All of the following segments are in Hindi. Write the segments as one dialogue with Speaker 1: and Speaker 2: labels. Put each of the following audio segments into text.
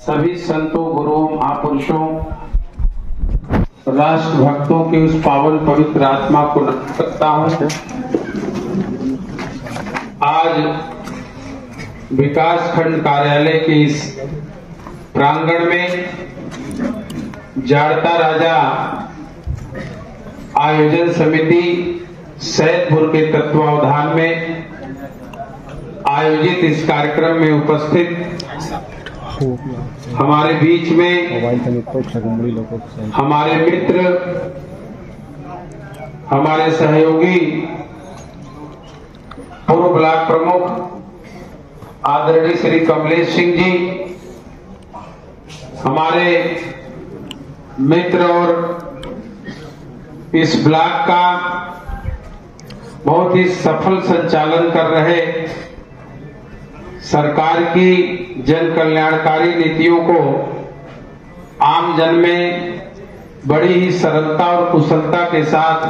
Speaker 1: सभी संतों, गुरुओं, महापुरुषों, राष्ट्र भक्तों की उस पावन पवित्र आत्मा को नमन करता हूं। आज विकास खंड कार्यालय के इस प्रांगण में जाड़ता राजा आयोजन समिति सैदपुर के तत्वावधान में आयोजित इस कार्यक्रम में उपस्थित हमारे बीच में हमारे मित्र, हमारे सहयोगी, पूर्व ब्लॉक प्रमुख आदरणीय श्री कमलेश सिंह जी, हमारे मित्र और इस ब्लॉक का बहुत ही सफल संचालन कर रहे सरकार की जन कल्याणकारी नीतियों को आम जन में बड़ी ही सरलता और कुशलता के साथ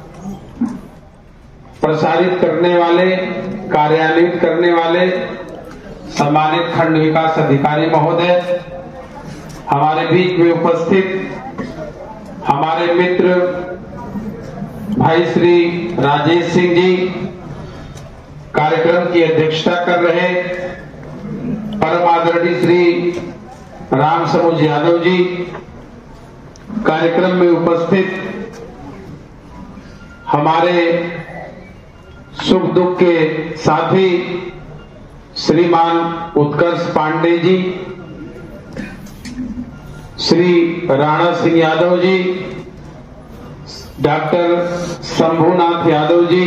Speaker 1: प्रसारित करने वाले, कार्यान्वित करने वाले सम्मानित खंड विकास अधिकारी महोदय, हमारे बीच में उपस्थित हमारे मित्र भाई श्री राजेश सिंह जी, कार्यक्रम की अध्यक्षता कर रहे परम आदरणीय श्री राम सरोज यादव जी, कार्यक्रम में उपस्थित हमारे सुख दुख के साथी श्रीमान उत्कर्ष पांडे जी, श्री राणा सिंह यादव जी, डॉक्टर शंभुनाथ यादव जी,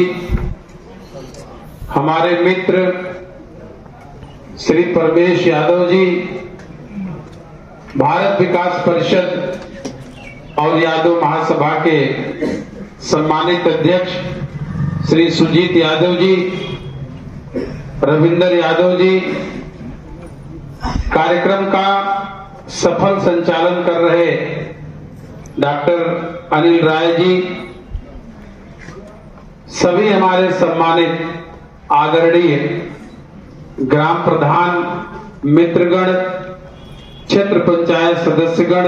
Speaker 1: हमारे मित्र श्री परमेश यादव जी, भारत विकास परिषद और यादव महासभा के सम्मानित अध्यक्ष श्री सुजीत यादव जी, रविंदर यादव जी, कार्यक्रम का सफल संचालन कर रहे डॉक्टर अनिल राय जी, सभी हमारे सम्मानित आदरणीय ग्राम प्रधान मित्रगण, क्षेत्र पंचायत सदस्यगण,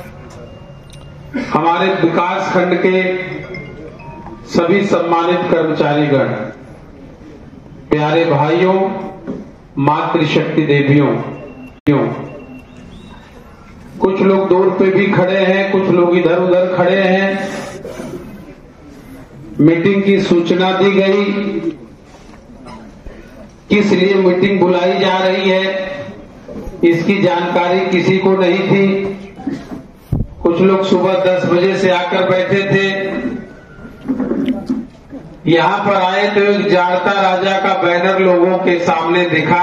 Speaker 1: हमारे विकास खंड के सभी सम्मानित कर्मचारीगण, प्यारे भाइयों, मातृशक्ति देवियों, कुछ लोग दूर पे भी खड़े हैं, कुछ लोग इधर उधर खड़े हैं। मीटिंग की सूचना दी गई, किस लिए मीटिंग बुलाई जा रही है इसकी जानकारी किसी को नहीं थी। कुछ लोग सुबह 10 बजे से आकर बैठे थे, यहां पर आए तो एक जाड़ता राजा का बैनर लोगों के सामने दिखा।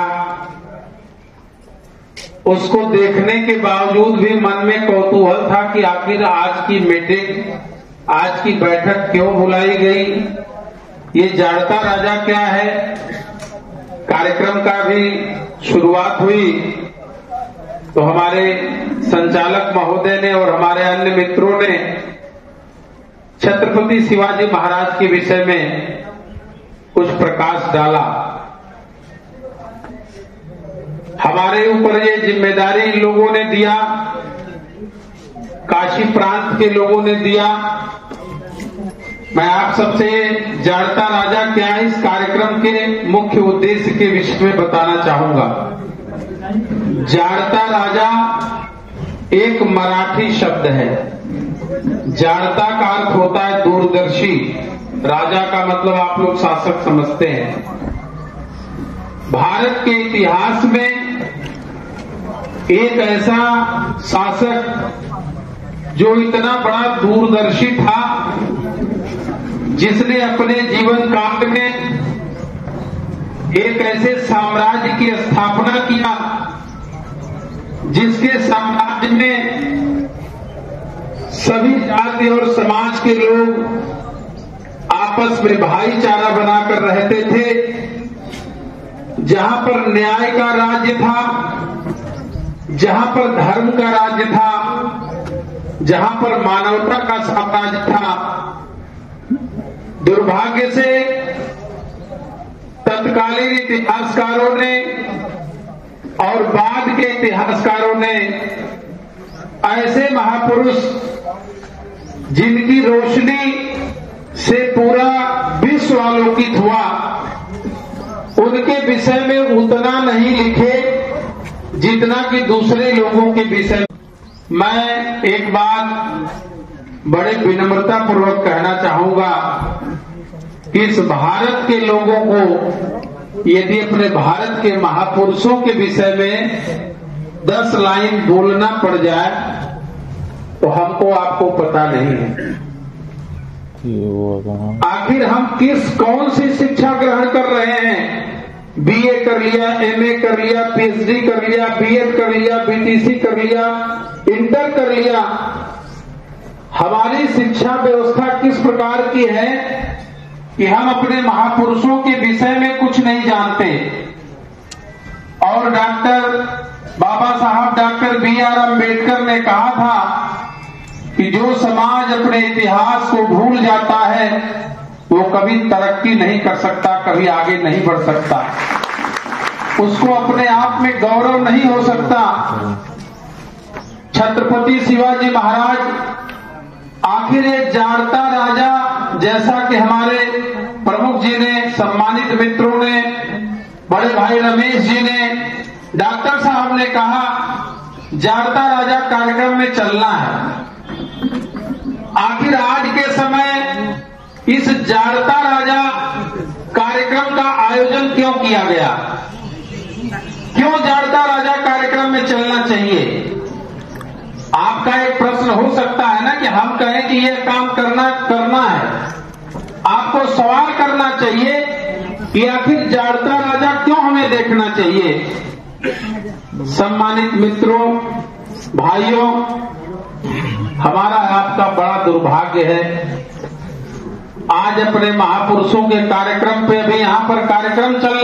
Speaker 1: उसको देखने के बावजूद भी मन में कौतूहल था कि आखिर आज की मीटिंग, आज की बैठक क्यों बुलाई गई, ये जाड़ता राजा क्या है। कार्यक्रम का भी शुरुआत हुई तो हमारे संचालक महोदय ने और हमारे अन्य मित्रों ने छत्रपति शिवाजी महाराज के विषय में कुछ प्रकाश डाला। हमारे ऊपर ये जिम्मेदारी इन लोगों ने दिया, काशी प्रांत के लोगों ने दिया। मैं आप सबसे जाड़ता राजा क्या है, इस कार्यक्रम के मुख्य उद्देश्य के विषय में बताना चाहूंगा। जाड़ता राजा एक मराठी शब्द है। जाड़ता का अर्थ होता है दूरदर्शी, राजा का मतलब आप लोग शासक समझते हैं। भारत के इतिहास में एक ऐसा शासक जो इतना बड़ा दूरदर्शी था, जिसने अपने जीवन काल में एक ऐसे साम्राज्य की स्थापना किया जिसके साम्राज्य में सभी जाति और समाज के लोग आपस में भाईचारा बनाकर रहते थे, जहां पर न्याय का राज्य था, जहां पर धर्म का राज्य था, जहां पर मानवता का साम्राज्य था। दुर्भाग्य से तत्कालीन इतिहासकारों ने और बाद के इतिहासकारों ने ऐसे महापुरुष जिनकी रोशनी से पूरा विश्व आलोकित हुआ, उनके विषय में उतना नहीं लिखे जितना कि दूसरे लोगों के विषय में। मैं एक बात बड़े विनम्रता पूर्वक कहना चाहूंगा कि इस भारत के लोगों को यदि अपने भारत के महापुरुषों के विषय में 10 लाइन बोलना पड़ जाए तो हमको आपको पता नहीं है आखिर हम कौन सी शिक्षा ग्रहण कर रहे हैं। बीए कर लिया, एमए कर लिया, पीएचडी कर लिया, बीएड कर लिया, बीटीसी कर लिया, इंटर कर लिया। हमारी शिक्षा व्यवस्था किस प्रकार की है कि हम अपने महापुरुषों के विषय में कुछ नहीं जानते। और बाबा साहब डॉक्टर B.R. अम्बेडकर ने कहा था कि जो समाज अपने इतिहास को भूल जाता है वो कभी तरक्की नहीं कर सकता, कभी आगे नहीं बढ़ सकता, उसको अपने आप में गौरव नहीं हो सकता। छत्रपति शिवाजी महाराज आखिर एक जाड़ता राजा, जैसा कि हमारे प्रमुख जी ने, सम्मानित मित्रों ने, बड़े भाई रमेश जी ने, डॉक्टर साहब ने कहा जाड़ता राजा कार्यक्रम में चलना है। आखिर आज के समय इस जाड़ता राजा कार्यक्रम का आयोजन क्यों किया गया? क्यों जाड़ता राजा कार्यक्रम में चलना चाहिए? आपका एक प्रश्न हो सकता है ना कि हम कहें कि यह काम करना है। आपको सवाल करना चाहिए कि आखिर जाड़ता राजा क्यों हमें देखना चाहिए। सम्मानित मित्रों, भाइयों, हमारा आपका बड़ा दुर्भाग्य है आज अपने महापुरुषों के कार्यक्रम पे, अभी यहां पर कार्यक्रम चल